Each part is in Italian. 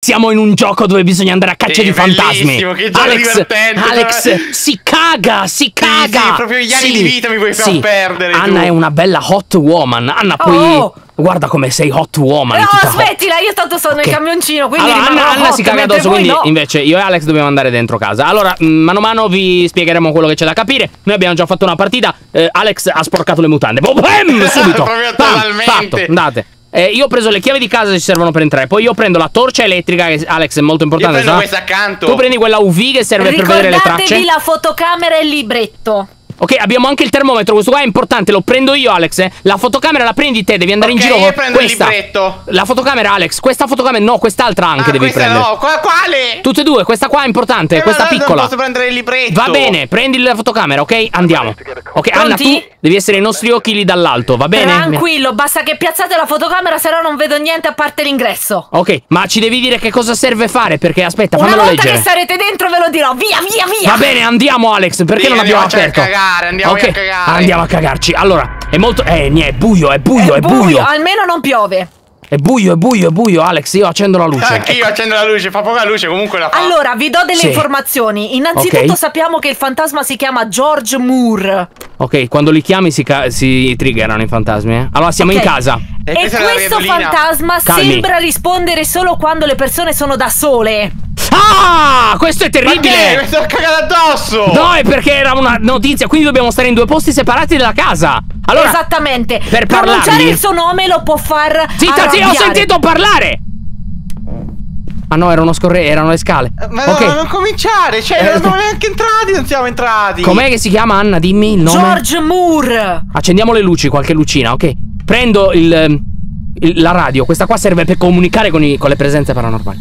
Siamo in un gioco dove bisogna andare a caccia di fantasmi. Che gioco divertente. Alex, si caga. Sì, proprio gli anni di vita mi puoi far perdere. Anna è una bella hot woman. Anna, poi guarda come sei hot woman. No, aspettila, io tanto sono nel camioncino, quindi allora, Anna si caga addosso, quindi invece io e Alex dobbiamo andare dentro casa. Allora, mano a mano vi spiegheremo quello che c'è da capire. Noi abbiamo già fatto una partita. Alex ha sporcato le mutande. Subito. Proprio totalmente. Fatto, andate. Io ho preso le chiavi di casa che ci servono per entrare. Poi io prendo la torcia elettrica, che Alex è molto importante. Io prendo questa accanto. Tu prendi quella UV che serve per vedere le tracce. Ricordatevi la fotocamera e il libretto. Ok, abbiamo anche il termometro, questo qua è importante, lo prendo io, Alex. La fotocamera la prendi te, devi andare in giro con prendo questa. Il libretto. La fotocamera, Alex, questa fotocamera, no, quest'altra anche devi prendere. No, quale? Tutte e due, questa qua è importante, questa piccola. Non posso prendere il libretto. Va bene, prendi la fotocamera, ok? Andiamo. Ok, Anna, tu devi essere i nostri occhi lì dall'alto, va bene? Tranquillo, basta che piazzate la fotocamera, se no non vedo niente a parte l'ingresso. Ok, ma ci devi dire che cosa serve fare, perché aspetta, fammelo leggere. Una volta che sarete dentro ve lo dirò, via. Va bene, andiamo, Alex, perché non abbiamo aperto? Andiamo a cagare. Andiamo a cagarci. Allora, è molto... è buio. Almeno non piove. È buio, Alex, io accendo la luce. Anche io accendo la luce, fa poca luce, comunque la fa. Allora, vi do delle informazioni. Innanzitutto sappiamo che il fantasma si chiama George Moore. Ok, quando li chiami si triggerano i fantasmi, eh? Allora, siamo in casa. E questo fantasma sembra rispondere solo quando le persone sono da sole. Ah, questo è terribile! Ma mi sto cagando addosso! No, è perché era una notizia, quindi dobbiamo stare in due posti separati della casa. Allora, esattamente. Per pronunciare il suo nome lo può far Zitta, ho sentito parlare! Ah no, erano le scale. Ma no, non cominciare, cioè non siamo neanche entrati, non siamo entrati. Com'è che si chiama, Anna? Dimmi il nome. George Moore. Accendiamo le luci, qualche lucina, ok. Prendo la radio, questa qua serve per comunicare con le presenze paranormali.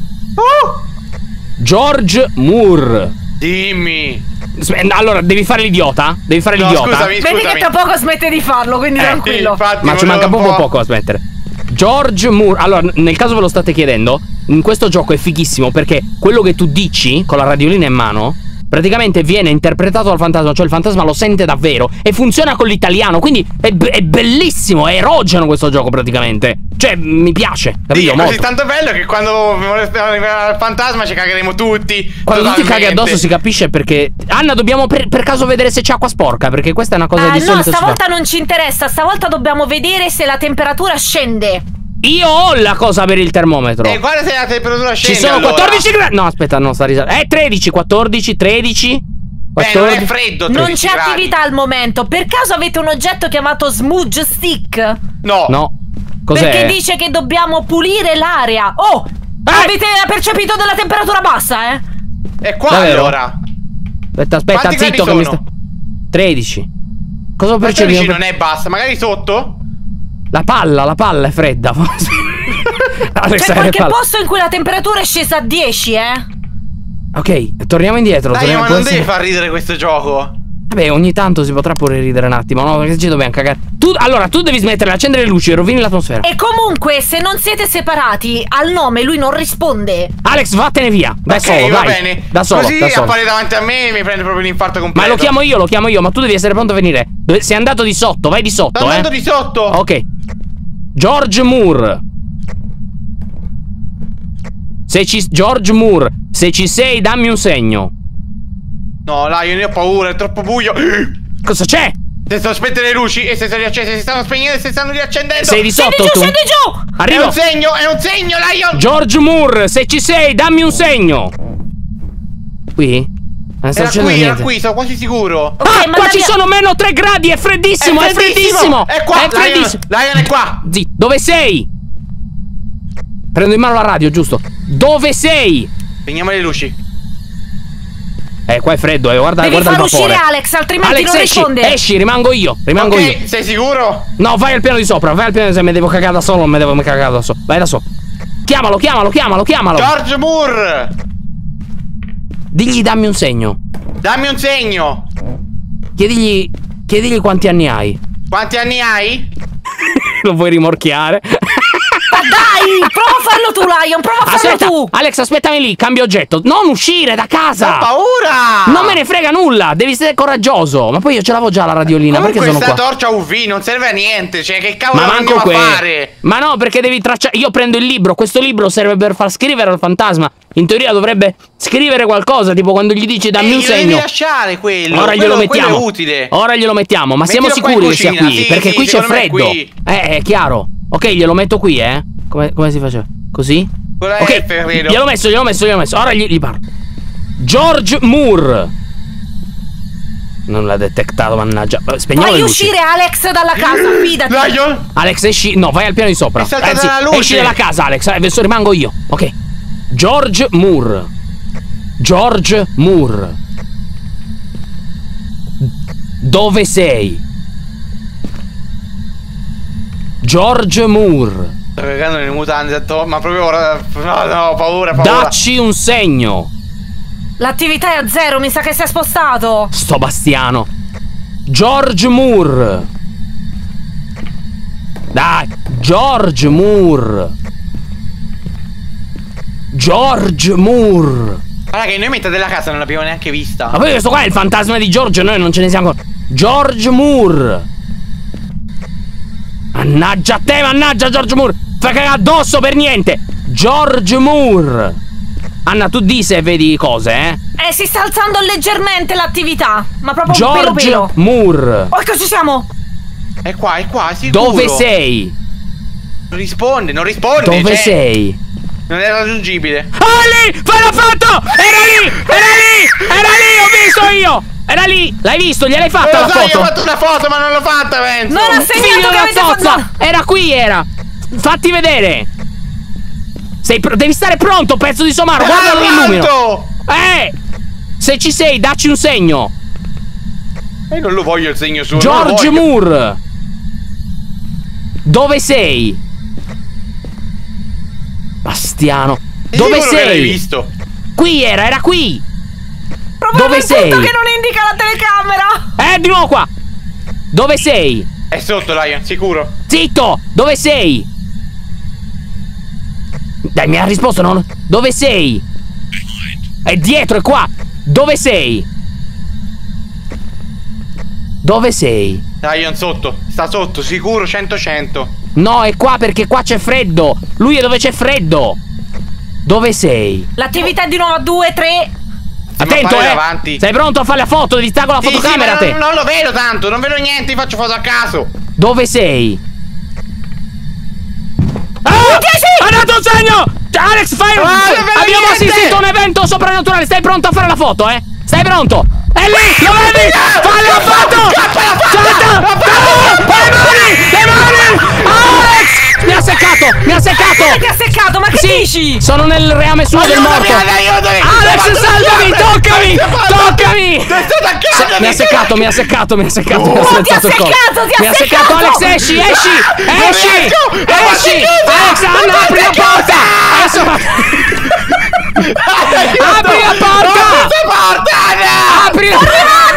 George Moore. Dimmi. Allora, devi fare l'idiota? Devi fare l'idiota? Scusami. Vedi che tra poco smette di farlo, quindi tranquillo. Ma ci manca proprio poco a smettere. George Moore. Allora, nel caso ve lo state chiedendo, in questo gioco è fighissimo perché quello che tu dici con la radiolina in mano praticamente viene interpretato dal fantasma, cioè il fantasma lo sente davvero e funziona con l'italiano, quindi è bellissimo, è erogeno questo gioco praticamente. Cioè, mi piace, capito? Sì, è così tanto bello che quando arriverà il fantasma ci cagheremo tutti. Quando tu ti caghi addosso si capisce perché... Anna, dobbiamo per caso vedere se c'è acqua sporca, perché questa è una cosa di solito. No, stavolta non ci interessa, stavolta dobbiamo vedere se la temperatura scende. Io ho la cosa per il termometro. Guarda se la temperatura scende. Ci sono 14 gradi. No, aspetta, non sta risalendo. 13, 14, 13. 14. Non è freddo. Non c'è attività al momento. Per caso avete un oggetto chiamato Smudge Stick? No. Cos'è? Perché dice che dobbiamo pulire l'area. Avete percepito della temperatura bassa, eh? E qua davvero? Allora. Aspetta, zitto che mi sta... 13. Cosa ho percepito? Non è bassa, magari sotto? La palla è fredda. C'è qualche posto in cui la temperatura è scesa a 10, Ok, torniamo indietro. Dai, ma non devi far ridere questo gioco. Vabbè, ogni tanto si potrà pure ridere un attimo, no? Perché ci dobbiamo cagare. Allora, tu devi smettere di accendere le luci e rovini l'atmosfera. E comunque, se non siete separati, al nome lui non risponde. Alex, vattene via. Da solo, va vai. bene. Da solo. Così appare davanti a me e mi prende proprio l'infarto completo. Ma lo chiamo io, ma tu devi essere pronto a venire. Sei andato di sotto, vai di sotto, Sto andando di sotto. Ok. George Moore. George Moore, se ci sei, dammi un segno. No, Lion, io ne ho paura, è troppo buio. Cosa c'è? Se sto spegnendo le luci e se sono riaccese, si stanno spegnendo e si stanno riaccendendo. Sei di sotto tu? Scendi giù! Arrivo. È un segno, Lion. George Moore, se ci sei, dammi un segno. Qui? Era qui, sono quasi sicuro. Qua ci sono meno 3 gradi, è freddissimo, è freddissimo. È qua, Lion è qua. Zitto, dove sei? Prendo in mano la radio, giusto? Dove sei? Spegniamo le luci. Qua è freddo, guarda il vapore. Devi far uscire Alex, altrimenti non risponde. Esci, rimango io. Sei sicuro? No, vai al piano di sopra, se mi devo cagare da solo, non mi devo cagare da solo. Vai da solo. Chiamalo. George Moore. Digli dammi un segno. Dammi un segno. Chiedigli quanti anni hai. Quanti anni hai? Lo vuoi rimorchiare? Ma dai, prova a farlo tu, Lion, prova a farlo Aspetta, tu. Alex, aspettami lì, cambio oggetto. Non uscire da casa. Ho paura. Non me ne frega nulla, devi essere coraggioso. Ma poi io ce l'avevo già la radiolina, perché sono questa qua? torcia UV non serve a niente. Cioè, che cavolo Ma manco andiamo a fare? Ma no, perché devi tracciare. Io prendo il libro, questo libro serve per far scrivere al fantasma. In teoria dovrebbe scrivere qualcosa, tipo quando gli dici dammi un Glielo segno. devi lasciare quello. Ora glielo mettiamo. Quello è utile. Ora glielo mettiamo, ma siamo Mettilo qua in sicuri che sia cucina, qui? sì, Perché sì, qui c'è secondo me è freddo. qui. È chiaro. Ok, glielo metto qui, come si faceva? Così? Con la Ok, F, credo. gliel'ho messo. Ora gli parlo. George Moore. Non l'ha detectato, mannaggia. Spegniamo Fai le luci. uscire Alex dalla casa, fidati. Lion? Alex, esci. No, vai al piano di sopra. È saltata la luce. Esci dalla casa, Alex. Adesso rimango io. Ok. George Moore. George Moore. Dove sei? George Moore. Sto cagando nelle mutande, ma proprio ora. No, paura. Dacci un segno. L'attività è a 0, mi sa che si è spostato. Sto Bastiano. George Moore. Dai, George Moore. George Moore. Guarda che noi metà della casa non l'abbiamo neanche vista. Ma poi questo qua è il fantasma di George, noi non ce ne siamo ancora. George Moore. Mannaggia a te, mannaggia George Moore. Fai cagare addosso per niente. George Moore. Anna, tu di se vedi cose, Si sta alzando leggermente l'attività. Ma proprio George pelo. Moore. Oh, che ci siamo? È qua, sicuro. Dove sei? Non risponde. Dove cioè, sei? Non è raggiungibile. Ah, lì! Fai la foto! Era lì! Ho visto io! Era lì! L'hai visto? Gliel'hai fatta la Lo so, foto? io ho fatto una foto, ma non l'ho fatta, penso. Non ha Figlio segnato che della avete zozza! fatto. Era qui, era! Fatti vedere! Devi stare pronto, pezzo di somaro! Guarda dove illumino! Se ci sei, dacci un segno! Non lo voglio il segno su. George Moore! Dove sei? Bastiano! Dove Sicuro che l'hai sei? visto? Qui era qui! Proprio Dove per sei? tutto che non indica la telecamera. Di nuovo qua! Dove sei? È sotto, Lion, sicuro. Zitto! Dove sei? Dai, mi ha risposto, no? Dove sei? È dietro, è qua! Dove sei? Dove sei? Lion sotto, sta sotto, sicuro, 100-100. No, è qua perché qua c'è freddo! Lui è dove c'è freddo! Dove sei? L'attività è di nuovo a 2, 3. Attento, davanti. Sei pronto a fare la foto? Devi stare con la fotocamera, ma te! non lo vedo tanto, non vedo niente, ti faccio foto a caso. Dove sei? Ha dato un segno! Alex, fai un... Abbiamo assistito a un evento soprannaturale. Stai pronto a fare la foto, Stai pronto? È lì! Lo vedi? Fai la foto! Le mani! Alex! Mi ha seccato! Ti ha seccato, ma che dici? Sono nel reame suo del morto! Alex, salvami! Toccami! Mi ha seccato! Ti ha seccato! Alex, esci! Alex, Anna, apri la porta! Apri la porta! Apri la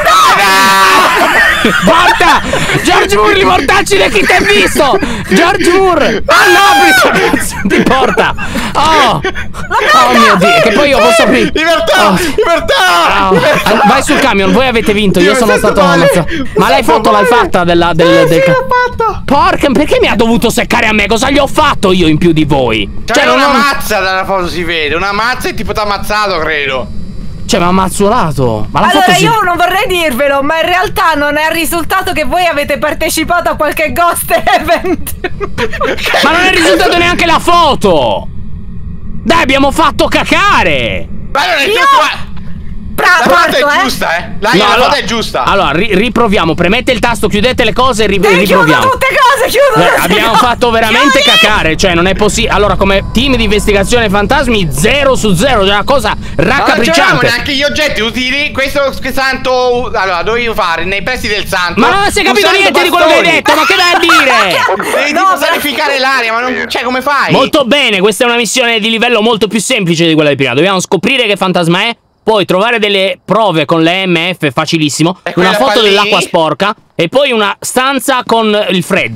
porta! George Moore, li mortacci da chi ti ha visto! George Moore! Apri la cazzo di porta! Oh mio Dio! Che poi io posso aprire! Libertà! Vai sul camion, voi avete vinto, io sono stato ammazzato. Ma l'hai fatta Sì, l'ho fatta! Porca, perché mi ha dovuto seccare a me? Cosa gli ho fatto io in più di voi? Cioè, una mazza dalla foto si vede, una mazza e tipo t'ha ammazzato, credo. Cioè, mi ha mazzolato. Ma la allora foto io non vorrei dirvelo, ma in realtà non è il risultato che voi avete partecipato a qualche ghost event. Ma non è risultato neanche la foto. Dai, abbiamo fatto cacare. Ma non è giusto. La foto è giusta, La foto è giusta. Allora, riproviamo. Premette il tasto, chiudete le cose e riproviamo. Chiudo tutte cose, abbiamo fatto veramente cacare. Cioè, non è possibile. Allora, come team di investigazione fantasmi, 0 su 0. È una cosa raccapricciante. Non c'erano neanche gli oggetti utili. Questo santo. Allora, dovevo fare nei pressi del santo. Ma non si è capito niente di quello che hai detto. Ma che vai a dire? Devi tipo sanificare l'aria, ma non. Cioè, come fai? Molto bene. Questa è una missione di livello molto più semplice di quella di prima. Dobbiamo scoprire che fantasma è. Poi trovare delle prove con le EMF, facilissimo. Una foto dell'acqua sporca. E poi una stanza con il freddo.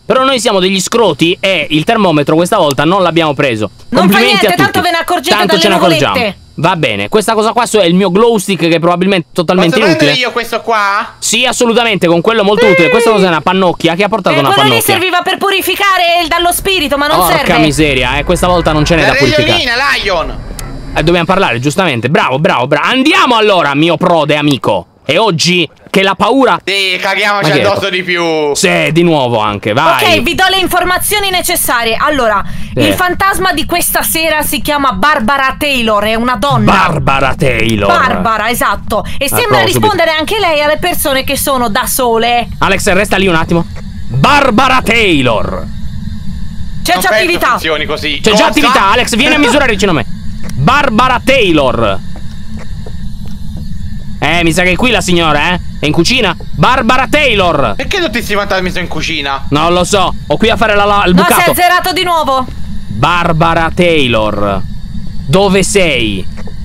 Però noi siamo degli scroti e il termometro questa volta non l'abbiamo preso. Non fa Complimenti niente, a tutti. tanto ve ne accorgete Tanto dalle ce ne accorgiamo. nuvolette. Va bene, questa cosa qua è il mio glow stick che è probabilmente totalmente Posso inutile. prendere io questo qua? Sì, assolutamente, con quello molto utile. Questa cosa è una pannocchia. Chi ha portato una Quello lì pannocchia? serviva per purificare dallo spirito, ma non Porca serve. miseria, questa volta non ce n'è La da purificare. radiolina, Lion. Dobbiamo parlare, giustamente. Bravo. Andiamo allora, mio prode amico. E oggi che la paura... Sì, caghiamoci Ma che addosso di più. Sì, di nuovo anche, vai. Ok, vi do le informazioni necessarie. Allora, Sì. il fantasma di questa sera si chiama Barbara Taylor, è una donna. Barbara Taylor. Barbara, esatto. E sembra provo rispondere anche lei alle persone che sono da sole. Alex, resta lì un attimo. Barbara Taylor. C'è Non già penso attività. funzioni così. C'è già Cosa? attività, Alex, vieni a misurare vicino a me. Barbara Taylor. Mi sa che è qui la signora, È in cucina? Barbara Taylor. Perché tutti questi fantasmi sono in cucina? Non lo so, ho qui a fare il No, si è bucato. azzerato di nuovo. Barbara Taylor. Dove sei?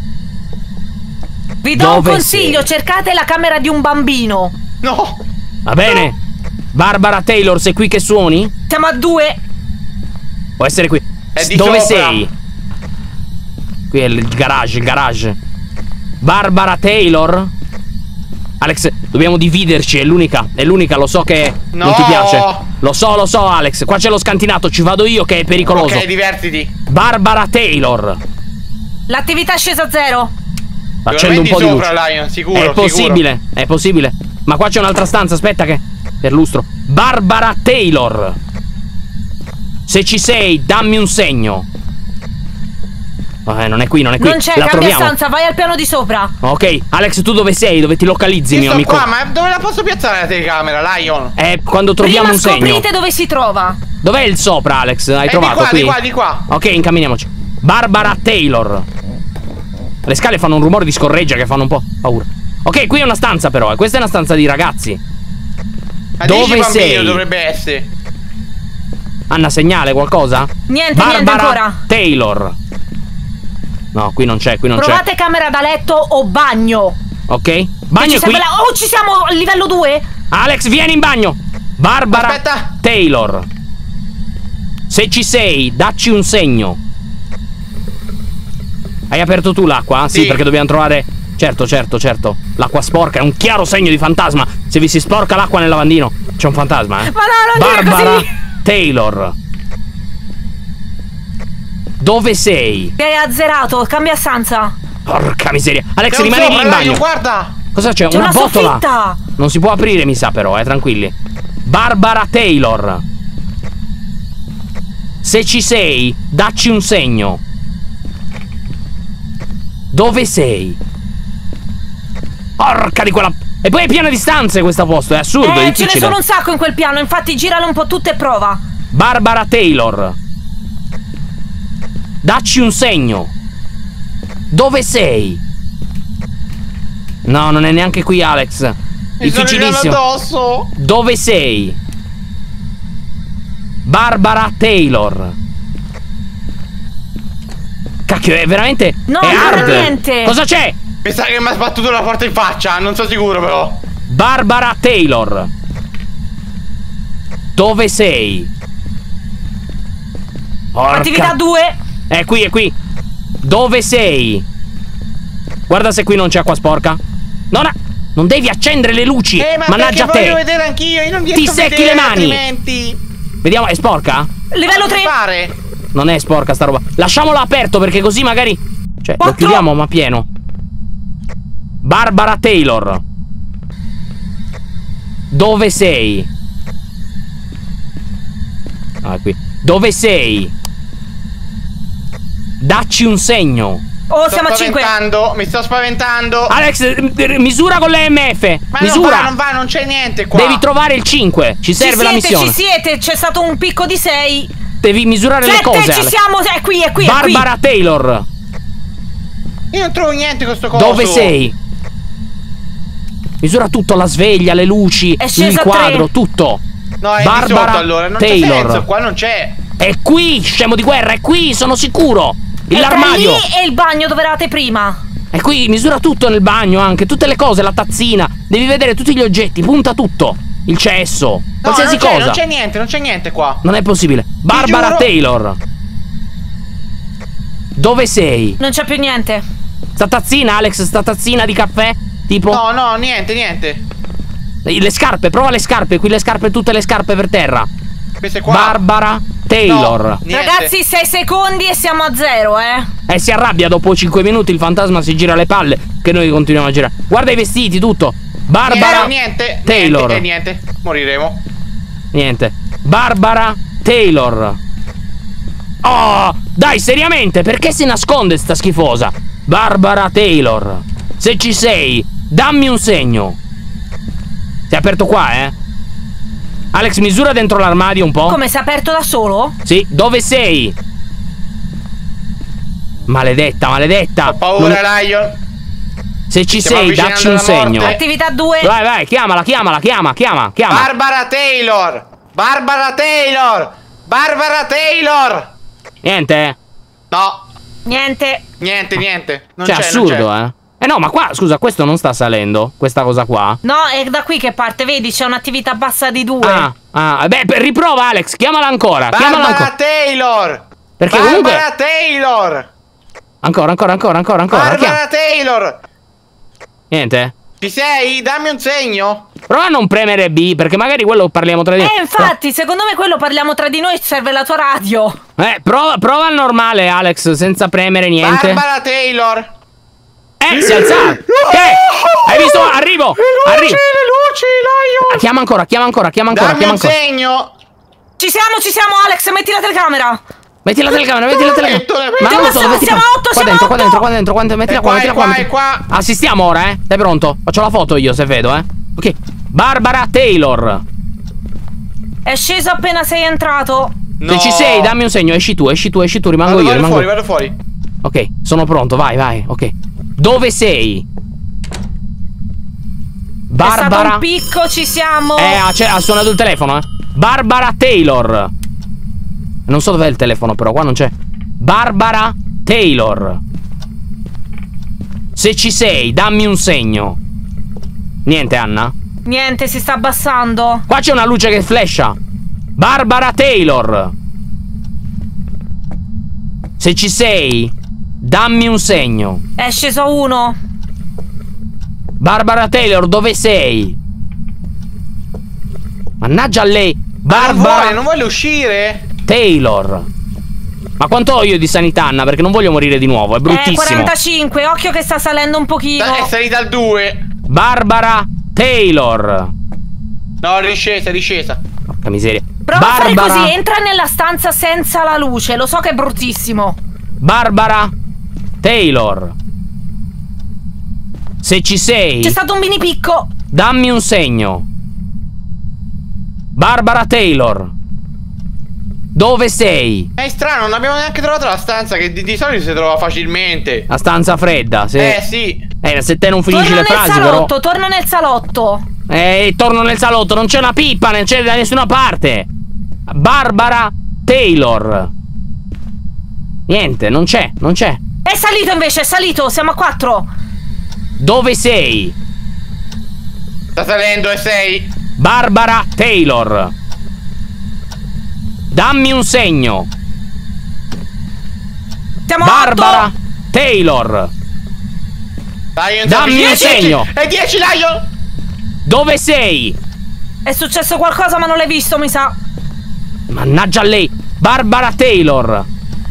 Vi do Dove un consiglio, sei? cercate la camera di un bambino. No. Va bene? Barbara Taylor, sei qui che suoni? Siamo a 2. Può essere qui. È di Dove sopra. sei? Qui è il garage. Barbara Taylor? Alex, dobbiamo dividerci, è l'unica, lo so che non ti No. piace. Lo so, Alex, qua c'è lo scantinato, ci vado io che è pericoloso. Ok, divertiti. Barbara Taylor. L'attività è scesa a 0. Accendo un po' di luce. sopra, Lion, sicuro, È possibile. Ma qua c'è un'altra stanza, aspetta che perlustro. Barbara Taylor. Se ci sei, dammi un segno. Non è qui. Non c'è, La cambia troviamo. stanza, vai al piano di sopra. Ok, Alex, tu dove sei? Dove ti localizzi, Io mio sto amico? qua, ma dove la posso piazzare la telecamera, Lion? Quando troviamo Prima un segno. scoprite dove si trova. Dov'è il sopra, Alex? Hai trovato di qui? di qua. Ok, incamminiamoci. Barbara Taylor. Le scale fanno un rumore di scorreggia che fanno un po' paura. Ok, qui è una stanza però, Questa è una stanza di ragazzi. Ma Dove dici bambino sei? dovrebbe essere. Hanno segnale qualcosa? Niente Barbara ancora. Taylor. No, qui non c'è, Provate camera da letto o bagno. Ok? Bagno è qui. Oh, ci siamo a livello 2? Alex, vieni in bagno. Barbara Aspetta. Taylor. Se ci sei, dacci un segno. Hai aperto tu l'acqua? Sì, Sì. perché dobbiamo trovare... Certo. L'acqua sporca è un chiaro segno di fantasma. Se vi si sporca l'acqua nel lavandino, c'è un fantasma, Ma no, non dire Barbara così. Taylor. Dove sei? Ti hai azzerato, cambia stanza. Porca miseria. Alex, C'è un rimani lì sopra, in bagno. Lion, guarda. Cosa c'è? C'è Una una botola. soffitta. Non si può aprire, mi sa però, tranquilli. Barbara Taylor. Se ci sei, dacci un segno. Dove sei? Porca di quella... E poi è pieno di stanze questo posto, è assurdo, è Ce ne difficile. sono un sacco in quel piano, infatti girale un po' tutte e prova. Barbara Taylor. Dacci un segno. Dove sei? No, non è neanche qui, Alex. Mi sto Difficilissimo. arrivando addosso. Dove sei? Barbara Taylor. Cacchio, è veramente... No, è non hard. era niente. Cosa c'è? Mi sa che mi ha sbattuto la porta in faccia, non sono sicuro però. Barbara Taylor. Dove sei? Porca... Attività 2. È qui. Dove sei? Guarda se qui non c'è acqua sporca. Non devi accendere le luci. Ma Mannaggia perché voglio te. vedere anch'io, io non riesco Ti a secchi vedere le mani. altrimenti. Vediamo, è sporca? Livello 3. Fare? Non è sporca sta roba. Lasciamolo aperto perché così magari... Cioè, lo Quattro. chiudiamo ma pieno. Barbara Taylor. Dove sei? Ah, è qui. Dove sei? Dacci un segno. Oh, siamo a 5. Mi sto spaventando. Alex, misura con le MF. Ma misura. non va, non c'è niente qua. Devi trovare il 5. Ci serve la missione. Ci siete, c'è stato un picco di 6. Devi misurare le 7, cose. ci Alex. siamo, è qui. Barbara Taylor. Io non trovo niente con sto coso. Dove sei? Misura tutto, la sveglia, le luci, È scesa il a quadro, 3. tutto. No, è Barbara di sotto allora, non Taylor. c'è senso, qua non c'è. È qui, scemo di guerra, è qui, sono sicuro. L'armadio. Lì è il bagno dove eravate prima. È qui, misura tutto nel bagno anche, tutte le cose, la tazzina. Devi vedere tutti gli oggetti, punta tutto. Il cesso. No, Qualsiasi cosa. Non c'è niente qua. Non è possibile. Barbara giuro. Taylor. Dove sei? Non c'è più niente. Sta tazzina, Alex, sta tazzina di caffè? Tipo? No, niente. Le scarpe, prova le scarpe. Qui le scarpe, tutte le scarpe per terra. Queste qua. Barbara Taylor. No, niente. Ragazzi, 6 secondi e siamo a 0, Si arrabbia dopo 5 minuti. Il fantasma si gira le palle. Che noi continuiamo a girare. Guarda i vestiti, tutto. Barbara Niente. Taylor. Niente. Moriremo. Niente. Barbara Taylor. Oh, dai, seriamente, perché si nasconde sta schifosa? Barbara Taylor. Se ci sei, dammi un segno. Si è aperto qua, Alex, misura dentro l'armadio un po'. Come, si è aperto da solo? Sì, dove sei? Maledetta. Ho paura, Lion. Se ci Stiamo sei, dacci un avvicinando alla segno. morte. Attività 2. Vai, chiama. Barbara Taylor. Niente? No. Niente. Niente. Non Cioè, c'è, assurdo, non c'è. no, ma qua, scusa, questo non sta salendo. Questa cosa qua. No, è da qui che parte, vedi, c'è un'attività bassa di 2. Riprova, Alex, chiamala ancora. Barbara Taylor. Perché Barbara Taylor. Ancora. Barbara Taylor. Niente? Ci sei? Dammi un segno. Prova a non premere B, perché magari quello parliamo tra di noi. Infatti, secondo me quello parliamo tra di noi, serve la tua radio. Prova al normale, Alex, senza premere niente. Barbara Taylor. Si è alzato. Che? Hai visto? Arrivo. Le luci, Lion. Chiama ancora. Dammi un segno. Ci siamo, Alex, metti la telecamera. Metti la telecamera. Ma non lo so, metti siamo qua. 8, Qua dentro, mettila qua. È qua. Assistiamo ora, Sei pronto? Faccio la foto io, se vedo, Ok. Barbara Taylor. È sceso appena sei entrato. No. Se ci sei, dammi un segno. Esci tu, rimango io. Vado fuori. Ok, sono pronto, vai. Ok. Dove sei? Barbara. È stato un picco, ci siamo. Ha suonato il telefono, Barbara Taylor. Non so dov'è il telefono, però qua non c'è. Barbara Taylor. Se ci sei, dammi un segno. Niente, Anna? Niente, si sta abbassando. Qua c'è una luce che flasha. Barbara Taylor. Se ci sei, dammi un segno. È sceso 1. Barbara Taylor, dove sei? Mannaggia a lei. Barbara Non vuole uscire? Taylor. Ma quanto ho io di sanità, Anna? Perché non voglio morire di nuovo, è bruttissimo. 45, occhio che sta salendo un pochino. È salita al 2. Barbara Taylor. No, è riscesa. Porca miseria. Prova a fare così, entra nella stanza senza la luce. Lo so che è bruttissimo. Barbara Taylor. Se ci sei, C'è stato un mini picco. dammi un segno. Barbara Taylor. Dove sei? È strano, non abbiamo neanche trovato la stanza che di solito si trova facilmente. La stanza fredda, sì. Sì. Se te non finisci le frasi, però. Torna nel salotto. Torno nel salotto, non c'è una pippa, non c'è da nessuna parte. Barbara Taylor. Niente, non c'è. È salito invece, è salito, siamo a 4. Dove sei? Sta salendo e 6. Barbara Taylor. Dammi un segno. Siamo Barbara 8. Taylor. Lion, Dammi un segno. È 10, Lion. Dove sei? È successo qualcosa ma non l'hai visto, mi sa. Mannaggia a lei. Barbara Taylor.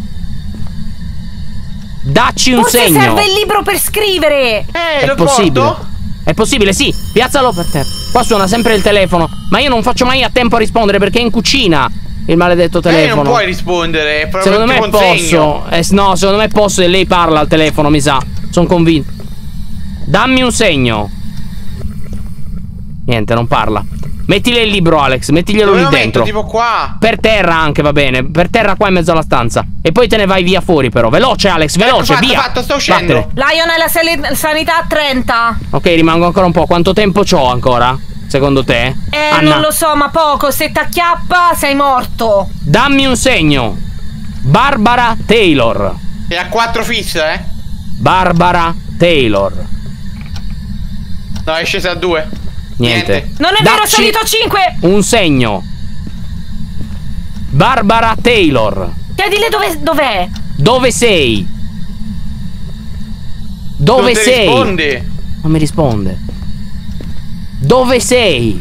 Dacci un Forse segno. serve il libro per scrivere. È lo possibile. porto? È possibile, sì. Piazzalo per terra. Qua suona sempre il telefono. Ma io non faccio mai a tempo a rispondere perché è in cucina il maledetto telefono. Non puoi rispondere. È Secondo me tipo un segno. posso. No, secondo me posso e lei parla al telefono, mi sa. Sono convinto. Dammi un segno. Niente, non parla. Mettile il libro, Alex. Mettiglielo Dove lì lo dentro. metto? Tipo qua. Per terra anche, va bene. Per terra qua in mezzo alla stanza. E poi te ne vai via fuori, però. Veloce, Alex, veloce, fatto, via. sto uscendo. Vattene. Lion è la sanità a 30. Ok, rimango ancora un po'. Quanto tempo c'ho ancora? Secondo te? Anna, Non lo so, ma poco. Se t'acchiappa sei morto. dammi un segno. Barbara Taylor. È a 4 fissa, Barbara Taylor. No, è scesa a 2. Niente. Non è vero, è Dacci salito a 5. un segno. Barbara Taylor. Chiedile dov'è. Dove sei? Dove Non ti sei? risponde. Non mi risponde. Dove sei?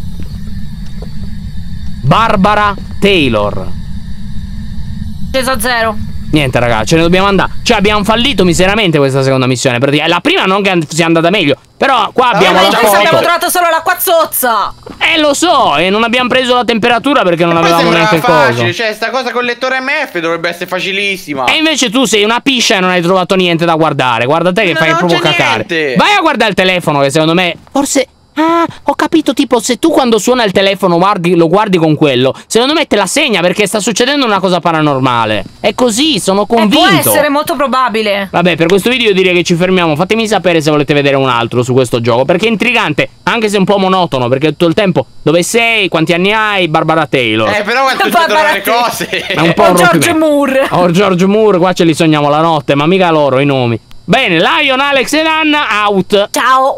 Barbara Taylor. Sceso a 0. Niente, raga, ce ne dobbiamo andare. Cioè, abbiamo fallito miseramente questa seconda missione. La prima non che sia andata meglio. Però qua abbiamo Ma la in questa abbiamo foto. trovato solo l'acqua zozza. Lo so, e non abbiamo preso la temperatura perché non Poi avevamo sembrava neanche il facile, coso. cioè sta cosa col lettore MF dovrebbe essere facilissima. E invece tu sei una piscia e non hai trovato niente da guardare. Guarda te che No, fai non proprio c'è cacare. niente. Vai a guardare il telefono che secondo me forse... Ah, ho capito, tipo se tu quando suona il telefono lo guardi con quello, secondo me te la segna perché sta succedendo una cosa paranormale. È così, sono convinto. Può essere molto probabile. Vabbè, per questo video io direi che ci fermiamo. Fatemi sapere se volete vedere un altro su questo gioco, perché è intrigante, anche se un po' monotono, perché tutto il tempo dove sei, quanti anni hai, Barbara Taylor. Però quando succedono le cose. È un po' O un George rompimento. Moore. O George Moore, qua ce li sogniamo la notte, ma mica loro i nomi. Bene, Lion, Alex e Nanna out. Ciao.